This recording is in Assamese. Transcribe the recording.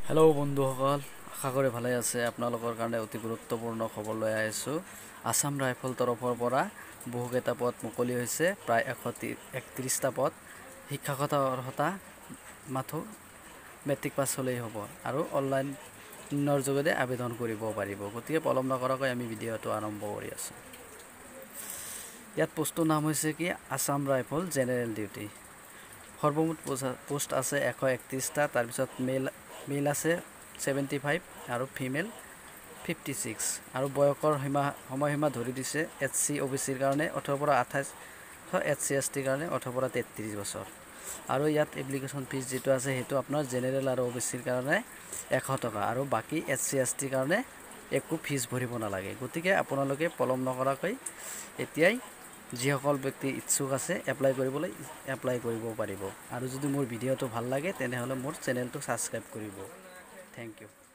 হেল্ল' বন্ধুসকল, আশা কৰি ভালে আছে। আপোনালোকৰ কাৰণে অতি গুৰুত্বপূৰ্ণ খবৰ লৈ আহিছোঁ। আছাম ৰাইফল তৰফৰ পৰা বহুকেইটা পদ মুকলি হৈছে, প্ৰায় 131টা পদ। শিক্ষাগত অৰ্হতা মাথো মেট্ৰিক পাছ হ'লেই হ'ব আৰু অনলাইনৰ যোগেদি আবেদন কৰিব পাৰিব। গতিকে পলম নকৰাকৈ আমি ভিডিঅ'টো আৰম্ভ কৰি আছোঁ। ইয়াত পোষ্টটোৰ নাম হৈছে কি, আছাম ৰাইফল জেনেৰেল ডিউটি। সৰ্বমুঠ পোষ্ট আছে 131টা। তাৰপিছত মেল আছে 75 আৰু ফিমেল 56 আৰু বয়সৰ সময়সীমা ধৰি দিছে SC OBCৰ কাৰণে 18 পৰা 28, SC STৰ কাৰণে 18 পৰা 33 বছৰ। আৰু ইয়াত এপ্লিকেশ্যন ফিজ যিটো আছে সেইটো আপোনাৰ জেনেৰেল আৰু OBCৰ কাৰণে 100 টকা আৰু বাকী SC STৰ কাৰণে একো ফিজ ভৰিব নালাগে। গতিকে আপোনালোকে পলম নকৰাকৈ এতিয়াই যিসকল ব্যক্তি ইচ্ছুক আছে এপ্লাই কৰিব পাৰিব। আৰু যদি মোৰ ভিডিঅ'টো ভাল লাগে তেনেহ'লে মোৰ চেনেলটো ছাবস্ক্ৰাইব কৰিব। Thank U.